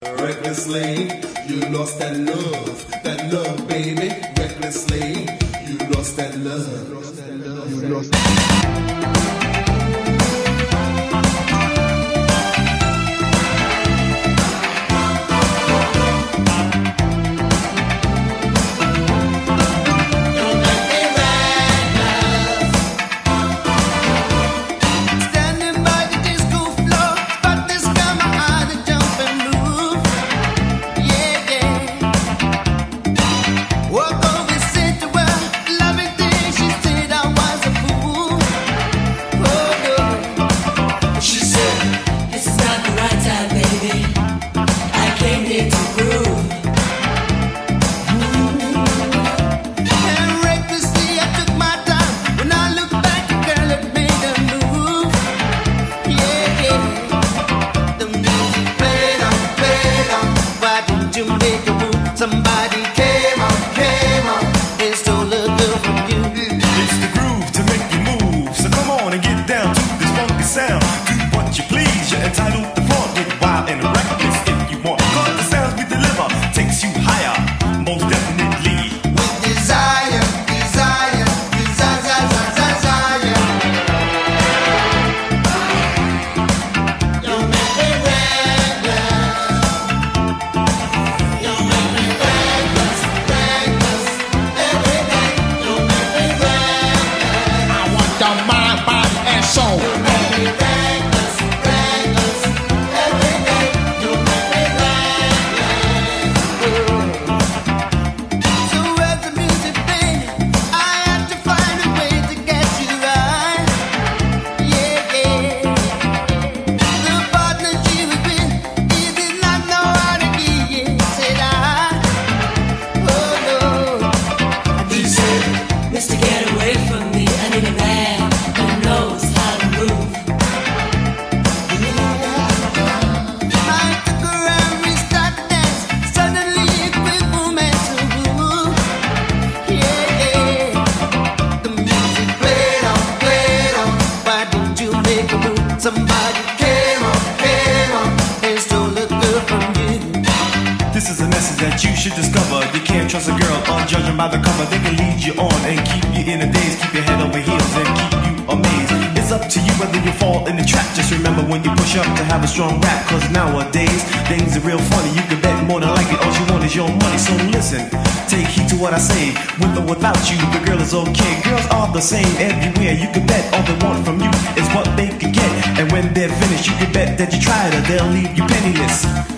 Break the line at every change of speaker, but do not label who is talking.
Recklessly, you lost that love, baby. Recklessly, you lost that love. You lost
Somebody came up and stole a girl from you.
It's the groove to make you move. So come on and get down to this funky sound. Do what you please, you're entitled to flaunt. Get wild and reckless if you want. Cause the sounds we deliver takes you higher, most definitely.
With desire, desire, desire, desire. You make me reckless. You make me reckless, reckless. Every day you make me reckless.
I want the mind, body, and soul.
You make me reckless, reckless. Every day you make me reckless. So as the music played, I had to find a way to get you right. Yeah, yeah. The partner she was with, he did not know how to give it. Said oh no.
He said, Mister, get away from me. I need a man who knows how to move.
I took her and we started to dance. Suddenly a quick moment to move. Yeah, yeah. The music played on. Why don't you make a move? Somebody came up and stole a girl from you.
This is a message that you should discover. You can't trust a girl on judging by the cover. They can lead you on and keep you in a daze, keep your head over heels and keep you amazed. It's up to you whether you fall in the trap. Just remember when you push up to have a strong rap. Cause nowadays, things are real funny. You can bet more than likely all you want is your money. So listen, take heed to what I say. With or without you, the girl is okay. Girls are the same everywhere. You can bet all they want from you is what they can get. And when they're finished, you can bet that you tried her, they'll leave you penniless.